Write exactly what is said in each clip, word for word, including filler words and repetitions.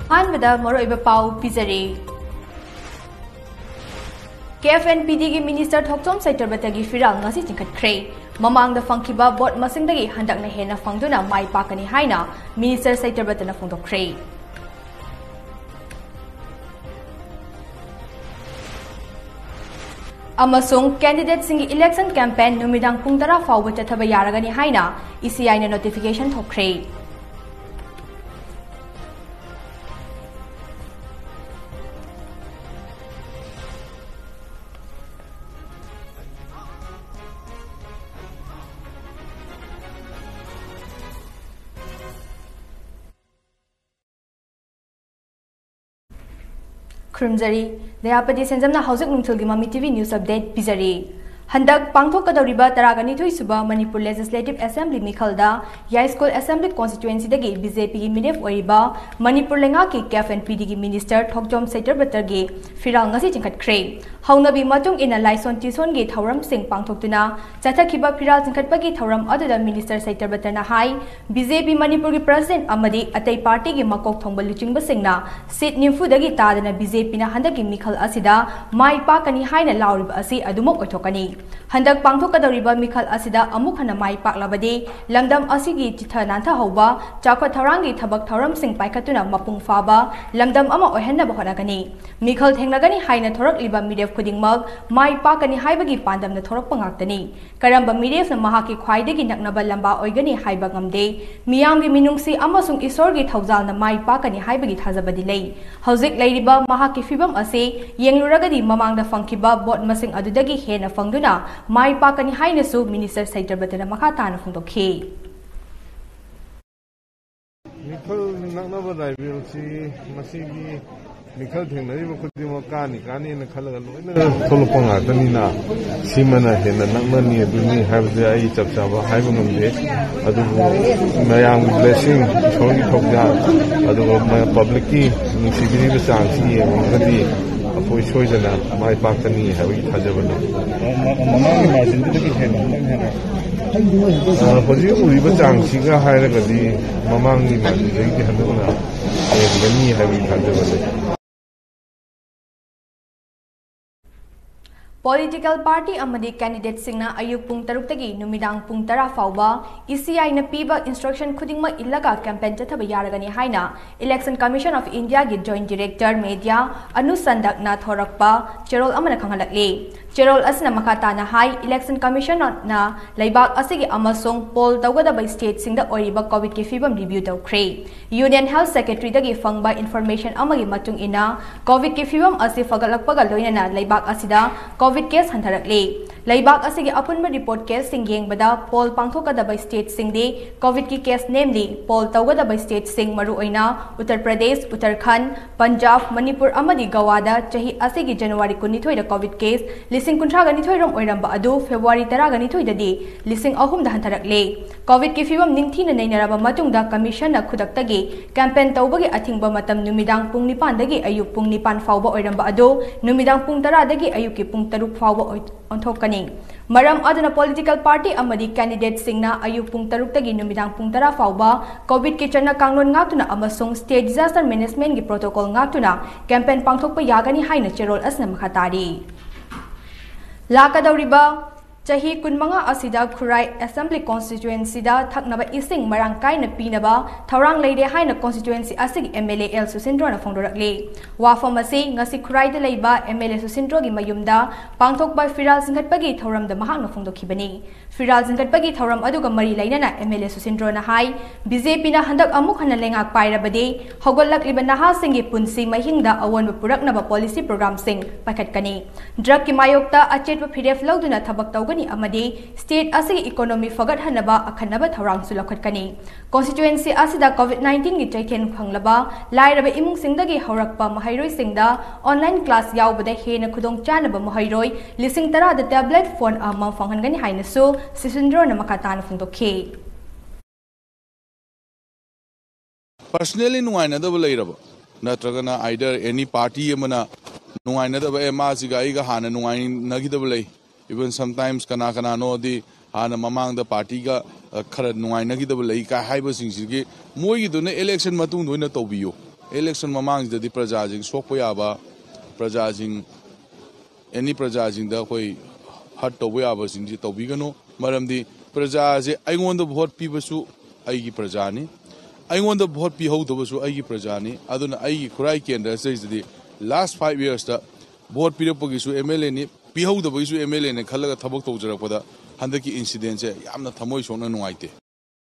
ꯑꯍꯥꯟꯕꯗ ꯃꯔꯨꯑꯣꯏꯕ ꯄꯥꯎ ꯄꯤꯖꯔꯤ K F N P D ꯒꯤ ꯃꯤꯅꯤꯁꯇꯔ ꯊꯣꯛꯆꯣꯝ ꯁꯩꯇ꯭ꯔꯕꯇꯒꯤ ꯐꯤꯔꯥꯜ ꯉꯁꯤ ꯆꯤꯡꯈꯠꯈ꯭ꯔꯦ ꯃꯃꯥꯡꯗ ꯐꯪꯈꯤꯕ ꯚꯣꯠ ꯃꯁꯤꯡꯗꯒꯤ ꯍꯟꯗꯛꯅ ꯍꯦꯟꯅ ꯐꯪꯗꯨꯅ ꯃꯥꯏ ꯄꯥꯛꯀꯅꯤ ꯍꯥꯏꯅ ꯃꯤꯅꯤꯁꯇꯔ ꯁꯩꯇ꯭ꯔꯕꯇꯅ ꯐꯣꯡꯗꯣꯛꯈ꯭ꯔꯦ अमसुंग कैंडिडेट सिंह इलेक्शन कैंपेन नुमिदांग पुंग तरा फाउबा चथबा यारगनी हाइना E C I ने नोटिफिकेशन थोख्रे खुरमजरी दयापति सेंजमना हौजक नुंथुलगी ममी टीवी न्यूज अपडेट पिजरी हंदक पांगथोकदौरिबा तरागनी सुबा मणिपुर लेजिस्लेटिव असेंबली मिखलदा याइस्कुल असेंबली कॉन्स्टिट्यूएंसी दगी बीजेपी की मिरेफ ओइबा मणिपुर लेंगा की K F N P D की मिनिस्टर थोकजोम सैतरबतरगी फिराल ngasi चिंखटख्रे हौनबी मतुंग इन लाइसोन टिसोनगी थौरम सिंह पांगथोक्तुना चथखिबा फिराल चिंखटपगी थौरम अदुदा मिनिस्टर सैतरबतरना हाई बीजेपी मणिपुर की प्रेसिडेंट अमदी अतै पार्टी की मकोक थोंबा लुचिंगबसिंगना सीट निम्फुदगी तादना बीजेपी ना हंदकी मिखल असिदा माई पाकनी हाइना लाउरिबा असि अदुमक ओइथोकनी हंदक पांगथोकदौरिबा मिखल असिदा अमुक हना माई पाकलाबदि लमदम असिगी चिथा नांथा हौबा चाखो थौरांगी थबक थौरम सिंह पाइखतुना मपुंग फाबा लमदम अमा ओहनबा होनागनी मिखल थेंगनागनी हाइना थोरकलिबा मिरेफ खुदिंगमक माई पाकनी हाइबगी पांदमना थोरकपा ngaktani karamba mirefna mahaki khwaidagi naknaba lamba oigani haiba ngamde miyamgi minungsi amasung isorgi thaujalna mai pakani haibagi thajabadi lei hauzik leiriba mahaki fibam ase yengluragadi mamangda fangkiba bot masing adudagi hena fangduna mai pakani hainasu minister saitarbatana makha tana phungdokhi Mikal naknaba raibilsi masigi Mikal thengna khudi mo kani kani na khalaga loina tholopang atanina simana hena nakmani aduni habde ai chapchaba haiba ngamde adu mayam blessing thongi thokja adu ma public ki nusibiri ba changsi ngadi apoi soidana mai paktani habi thajabana mamang margin ki hena hena hoji uriba changsiga hairagadi mamang ni margin ki hanuna gani habi thajabana Political party amadi candidate singna ayuk pung taruk tagi numidang pung tara fauba E C I na piba instruction khudingma illaga campaign chathaba yaragani haina Election Commission of India gi Joint Director Media Anusandak na thorakpa cherol amana khanghalakle cherol asna makata na hai Election Commission na laibak asigi amasung poll tawgada by state singda oriba covid ki fibam review tawkhre Union Health Secretary dagi fangba information amagi matung ina covid ki fibam asi fagalakpaga loinana laibak asida COVID case hantarakle laibak asigi apunba report case sing yengbada poll pangthokada by state sing de COVID ki case namely poll tawgada by state sing maru oina Uttar Pradesh Uttarakhand Punjab Manipur amadi Gawada chahi asigi January kunithoi da COVID case lising kunthra gani thoi rom oiramba adu February tara gani thoi da di lising ahum da hantarakle COVID ki fibam ningthina nainaraba matungda commission na khudaktagi campaign tawbagi athingba matam numidang pung nipan dagi ayuk pung nipan fawba oiramba adu numidang pung tara dagi ayuk ki pung taruk fawba onthokani maram aduna political party amadi candidate singna ayuk pung taruk tagi numidang pung tara fawba covid ki chana kanglon ngatuna amasung state disaster management gi protocol ngatuna campaign pangthokpa yagani haina cherol asna makhatari lakadauriba chahi kunmanga asida khurai assembly constituency da thaknaba ising marang kaina pinaba thorang leide haina constituency asig M L A L Susindro na phongdorakle wafam ase ngasi khurai da leiba M L A Susindro gi mayumda pangthokba firal singhatpagi thoram da mahak na phongdokhibani firal singhatpagi thoram aduga mari lainana M L A Susindro na hai B J P na handak amuk hana lengak pairabade hogolak liba naha singi punsi mahingda awon puraknaba policy program sing pakhatkani drug ki mayokta achetba firef lawduna thabak tawgani amadi state asigi economy fagat hanaba akhanaba thorang su lokhatkani constituency asida covid nineteen gi chaithen phanglaba lairaba imung singdagi haurakpa mahairoi singda online class yaubada hena khudong chanaba mahairoi lising tara da tablet phone ama fanghangani hainasu Sisindro na makatana phungdokhe personally nuaina da bulairaba natragana either any party amana nuaina da ba emasiga iga hana nuain nagi da bulai even sometimes kana kana no di hana mamang da party ga khara nuaina gi da bulai ka haiba sing sigi moi gi do na election matung do na tobiyo election mamang the prajajing sokpoyaba prajajing any prajajing da koi hat to yaba singji to bigano maramdi prajaje I want the vote people su aigi prajani I want the vote pi ho to su aigi prajani aduna aigi kurai kendra says the last five years da vote pi pogi su M L A ni pi ho to su M L A ne khalaga thabok to jarapada handaki incident se yamna thamoi sona nuaite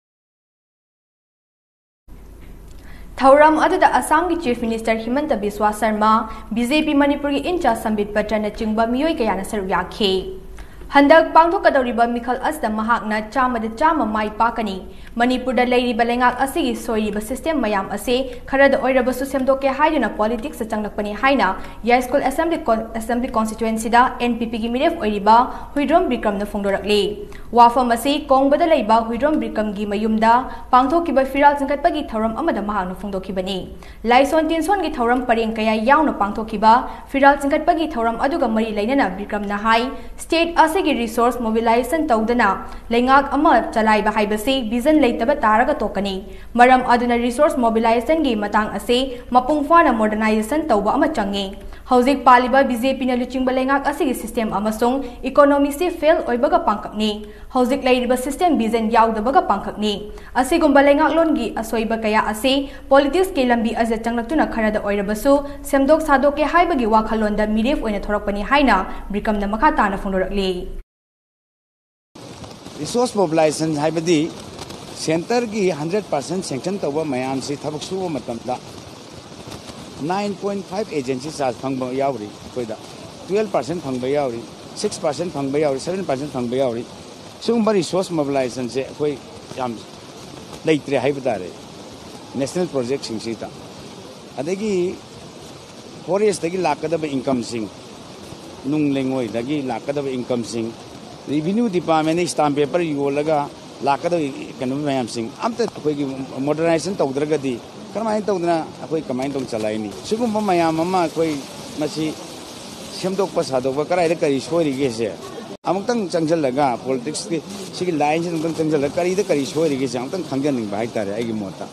Thauram aduda Assam ki Chief Minister Himanta Biswa Sarma, B J P Manipur ki Incha Sambit Patra chingba miyoi kaya na saru yakhe. Handak pangthokadoriba mikhal asda mahakna chamada chama mai pakani. Manipurda leiriba lengak asigi soiriba system mayam ase kharada oirabasu semdoke haiduna politics sa changlakpani haina ya school assembly assembly constituency da N P P gi miref oiriba Huidrom Bikram na phongdorakle. Wafam ase kongbada leiba Huidrom Bikram gi mayumda pangthokiba firal jingkatpagi thoram amada mahakna phongdokhibani. Laison tinson gi thoram pareng kaya yauna pangthokiba firal jingkatpagi thoram aduga mari leinana Bikram na hai state asigi resource mobilization tawdana lengak ama chalaiba haibase vision leitaba taraga tokani maram aduna resource mobilization gi matang ase mapung fana modernization tawba ama change hojik paliba B J P na luchingba lengak asigi system amasung economy se fail oibaga pangkakni hojik leiriba system vision yawdabaga pangkakni asigumba lengak longi asoiba kaya ase politics ke lambi aja changlaktuna kharada oirabasu semdok sadoke haibagi wakhalonda miref oina thorakpani haina Bikram na makha tana phondorakle resource mobilization haibadi center ki one hundred percent sanction tawba mayam si thabak suba matamda nine point five agency charge phangba yawri koida twelve percent phangba yawri six percent phangba yawri seven percent phangba yawri sumba resource mobilization se koi yam leitre haibadare national project singsita adagi forest dagi lakadaba income sing nung lengoi dagi lakadaba income sing revenue department stamp paper yolaga lakada kanu mayam sing amta koi modernization tawdragadi karmai tawdna koi kamai tong chalaini sugum mayam mama koi masi semdok pasadok karai kari sori gese amtang changjalaga politics ki sigi line sin tang changjalaga kari da kari sori gese amtang khanggan ning bai tare agi mota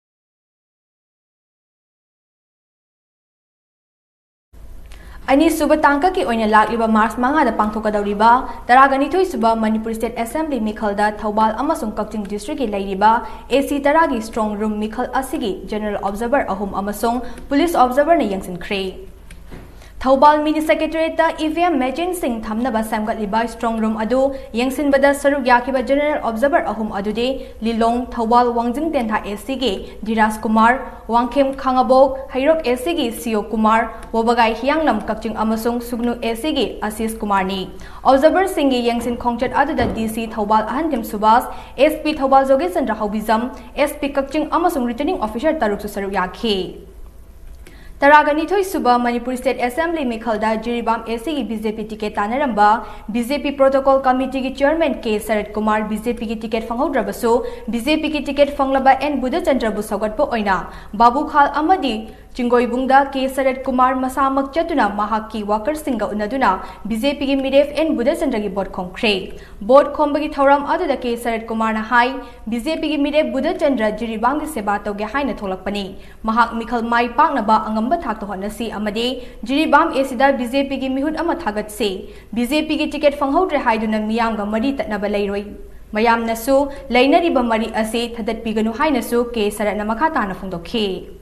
Ani suba tangka ki oina lakliba Mars manga da pangthokadoriba taragani thoi suba Manipur State Assembly mikhalda Thaubal amasung Kakching District ki leiriba A C taragi strong room mikhal asigi General Observer ahum amasung Police Observer na yangsin khre Thaubal Mini Secretariat ta E V M machine sing thamnaba samgatliba strong room adu yangsinbada saruk yakiba General Observer ahum adude Lilong Thaubal Wangjing Tentha A C gi Dhiras Kumar Wangkhem Khangabok Hairok A C gi C O Kumar Wobagai Hianglam Kakching amasung Sugnu A C gi Asis Kumar ni Observer singi yangsin khongchat aduda D C Thaubal Ahantim Subas S P Thaubal Joge Chandra Haubizam S P Kakching amasung Returning Officer Taruk saruk yakhe Taragani thoi suba Manipur State Assembly mikhalda Jiribam A C gi B J P ticket tanaramba B J P Protocol Committee gi Chairman K Sarat Kumar B J P gi ticket phanghodrabasu B J P gi ticket phanglaba N Buddha Chandra bu sagatpo oina Babu Khal amadi Chingoibungda K Sarat Kumar masamak chatuna mahaki worker singa unaduna B J P gi Miref N Buddha Chandra gi board khongkre board khombagi thoram aduda K Sarat Kumar na hai B J P gi Miref Buddha Chandra Jiribam gi seba tawge haina tholakpani mahak mikhal mai paknaba angam thak to honasi amade Jiribam esida B J P gi mihut ama thagat se B J P gi ticket phanghodre haiduna miyam ga mari tatnaba leiroi mayam nasu leinari ba mari ase thadat piganu hainasu ke saratna makha tana phungdokhe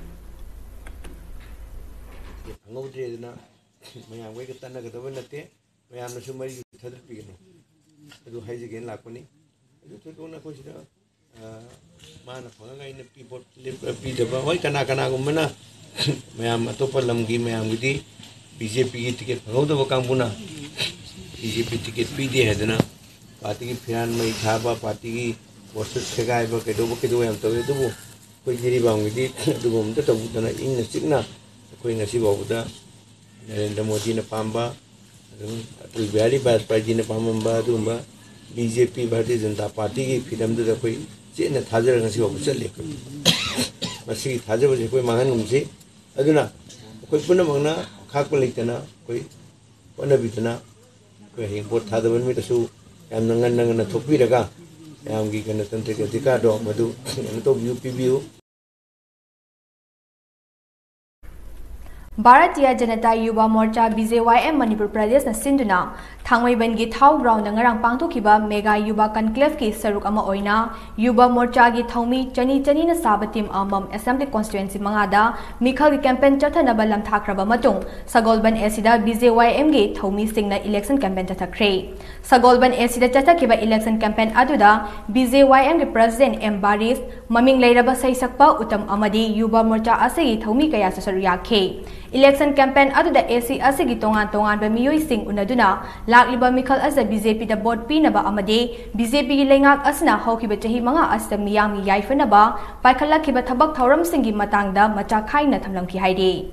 phanghodre dina mayam wei ga tanna ga daban nate mayam nasu mari thadat piganu adu haijigen lakpani adu thotona ko sida mana phanga ina pipot pi daba hoi kana kana gumna mayam atopa lamgi mayam gidi B J P gi ticket phanghodaba kangpuna B J P ticket pide hedana party ki firan mai thaba party ki worship segai ba kedo kedo yam tawe dubu koi Jiribam gidi dubu mta tabu dana ingna sikna koi ngasi babuda Narendra Modi na pamba Atal Bihari Vajpayee na pamba dumba B J P Bharatiya Janata Party ki firam da koi chena thajar ngasi babu challe masi thajar je koi mangan ngumsi aduna koi puna mangna khakpa leitana koi ona bitana koi hing bot thadaban mi tasu yam nangan nangan thopi raga yam gi kana tantre ka dikado madu to view view Bharatiya Janata Yuva Morcha B J Y M Manipur Pradesh na sinduna Thangmaiban gi thau ground na ngarang pangthokiba Mega Yuva Conclave ki saruk ama oina Yuva Morcha gi thaumi chani chani na saba team amam Assembly Constituency mangada Mikhal gi campaign chathanaba lamthakraba matung Sagolban Esida B J Y M gi thaumi singna election campaign chathakre Sagolban Esida chathakiba election campaign aduda B J Y M gi President M Baris maming leiraba saisakpa utam amadi Yuva Morcha asegi thaumi kaya sa saru yakhe Election campaign aduda A C asigi tongan tongan ba miyoi sing unaduna lakliba Mikhal asa B J P da board pinaba amade B J P gi lengak asna hawkiba chahi manga asta miyam gi yaifanaba paikhalakhiba thabak thauram singi matangda macha khaina thamlamki haide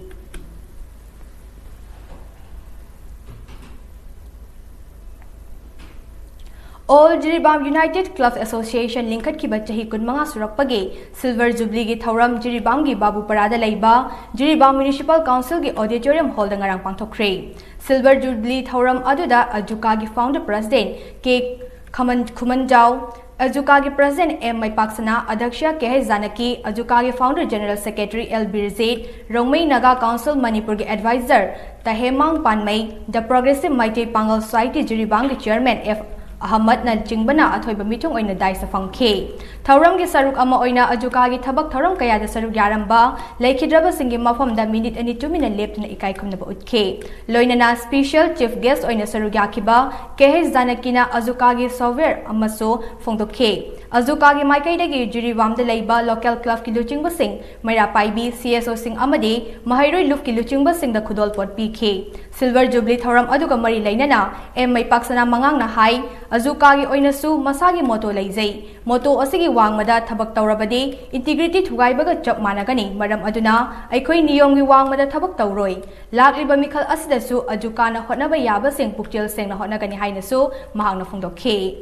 All Jiribam United Clubs Association linked ki bachahi kunmanga surakpage Silver Jubilee gi thauram Jiribam gi Babu Parada laiba Jiribam Municipal Council gi auditorium hall da ngarang pangthokre Silver Jubilee thauram aduda Ajuka gi founder president K Khaman Khumanjau Ajuka gi president M Maipaksana Adhaksha K Janaki Ajuka gi founder general secretary L Birzet Rongmei Naga Council Manipur gi advisor Tahemang Panmei the Progressive Maite Pangal Society Jiribam gi chairman F Ahmad na jingbana athoiba mitong oina dai sa fangkhe thauram gi saruk ama oina ajuka gi thabak thauram kaya da saruk yaramba laikhidraba singi mafam da minute ani two minute leptuna ikai khumna ba utke loinana special chief guest oina saruk yakhiba K Janakina ajuka gi software amaso phongdokhe ajuka gi maikai dagi Jiribam da leiba local club ki luchingba sing maira paibi C S O sing amade mahairoi luf ki luchingba sing da khudol pot pikhe Silver Jubilee thauram aduga mari leinana M Maipaksana mangang na hai Ajuka gi oinasu masagi moto leijai moto asigi wangmada thabak tawrabadi integrity thugaibaga chap managani maram aduna aikhoi niyom gi wangmada thabak tawroi lakliba Mikhal asidasu ajuka na hotnaba yaba seng pukchel seng na hotnagani hainasu mahangna phungdokhe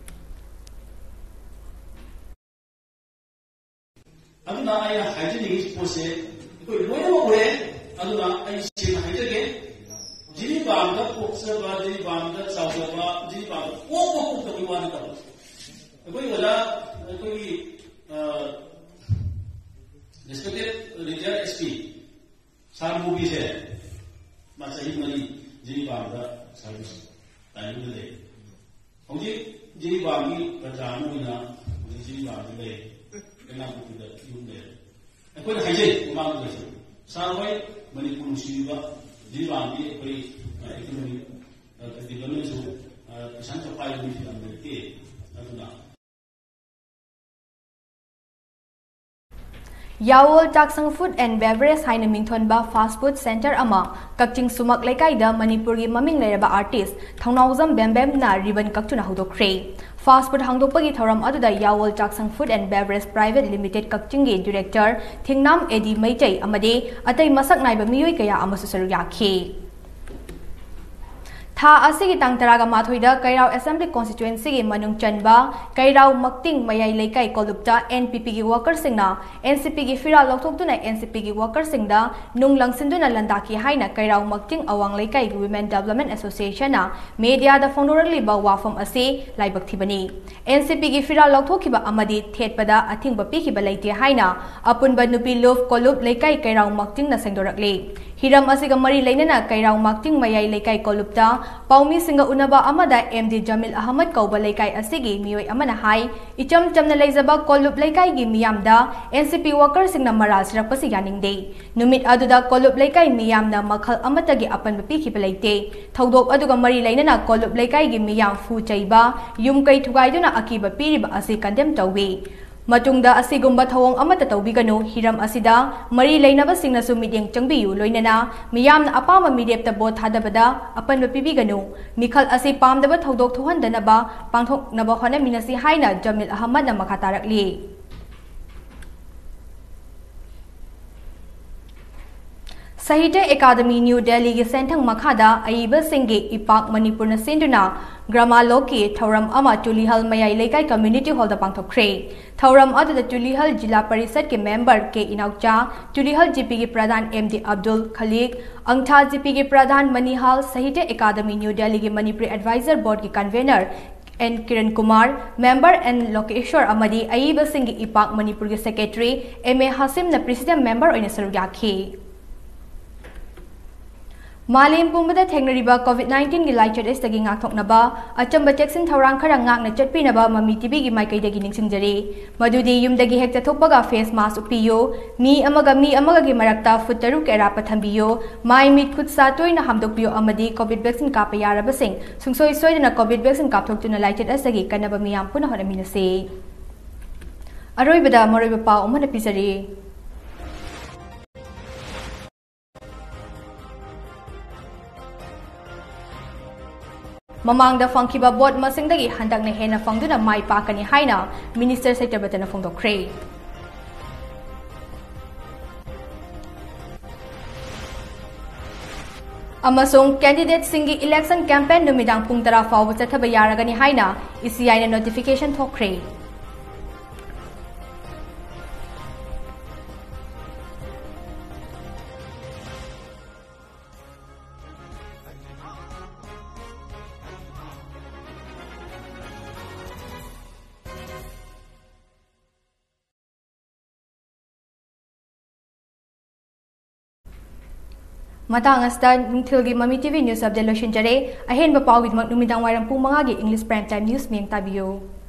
aduna ay hygienic pose ko loyama ore aduna ay sing hygienic Jiribam da poksa Jiribam da chawda Jiribam ko ko ko to wan ta koi wala koi respected retired S P sar movie se ma sahi mani Jiribam da service tani de hoji Jiribam ni prajamu na Jiribam de kena ku da yum de koi haje ma ko sar wai mani pun siba Jiribam ni koi economic development so kisan supply ni filam de aduna Yawol Taksang Food and Beverage haina mingthonba fast food center ama Kakching Sumak Laikai da Manipur gi maming leraba artist Thongnauzam Bembem na ribbon kaktuna hodokre Fast food hangdopagi thoram aduda Yawol Taksang Food and Beverage Private Limited Kakching gi director Thingnam Edi Maichai amade atai masak naiba miyoi kaya amasu saru yakhe Tha asigi tang taraga mathoida Kairao Assembly Constituency gi manung chanba Kairao Makting Mayai Laikai Kolupta N P P gi worker singna N C P gi fira lokthokduna N C P gi worker singda nung langsinduna landaki haina Kairao Makting Awang Laikai gi Women Development Association na media da fondorali ba wafam ase laibak thibani N C P gi fira lokthokiba amadi thetpada athingba pikhiba laite haina apunba nupi love kolup Laikai Kairao Makting na sengdorakle Hiram asiga mari leinana Kairao Makting Mayai Laikai Kolupta Paumi singa unaba amada M D Jamil Ahmad Kauba Laikai asigi miyoi amana hai icham chamna leizaba Kolup Laikai gi miyamda N C P worker singna maral sirakpasi yaningde numit aduda Kolup Laikai miyamna makhal amatagi apan bapi khibalaite thaudop aduga mari leinana Kolup Laikai gi miyam fu chaiba yum kai thugaiduna akiba piriba asi condemn tawwi Matungda asigumba thawong amata tawbiganu hiram asida mari leinaba singna su midyeng changbiyu loinana miyamna apama midepta bot thadabada apanba pibiganu Mikhal asi pamdaba thaudok thohandanaba pangthoknaba honaminasi haina Jamil Ahmad na makhatarakli Sahitya Academy New Delhi gi senthang makhada aiba singge ipak Manipur na sinduna Gramaloki Thauram ama Tulihal Mayai Laikai Community Hall da pangthokre Thauram aduda Tulihal Jila Parishad ke member ke Inaucha Tulihal G P gi Pradhan M D Abdul Khalik Angtha G P gi Pradhan Manihal Sahitya Academy New Delhi gi Manipur Advisor Board gi convener N Kiran Kumar, member and Lokeshwar Amadi Aiba Singh Ipak Manipur Secretary M A Hasim na President member oina sarugakhi Malim pumbada thengnariba COVID nineteen gi laichot estagi ngakthoknaba achamba cheksin thawrang khara ngakna chatpinaba Mami T V gi maikaidagi ningsingjari madudi yumdagi hekta thokpaga face mask upiyo mi amaga mi amaga gi marakta foot taruk erapa thambiyo mai mit khut sa toina hamdokpiyo amadi COVID vaccine kapa yarabasing sungsoi soidana COVID vaccine kapthoktuna laichot estagi kanaba miyam puna honaminase aroibada moroiba pa umana pisari Mamangda fangkiba board masingdagi handakna hena fangduna mai pakani haina Minister Sector Batana fongdokre. Amasong candidate singi election campaign numidang pung tara fawba chathaba yaragani haina E C I na notification thokre. Matang asta nungthilgi Mami T V News Update lo shinjare ahen ba pawid mag numidang wairang pung mga gi English Prime Time News miyang tabiyo.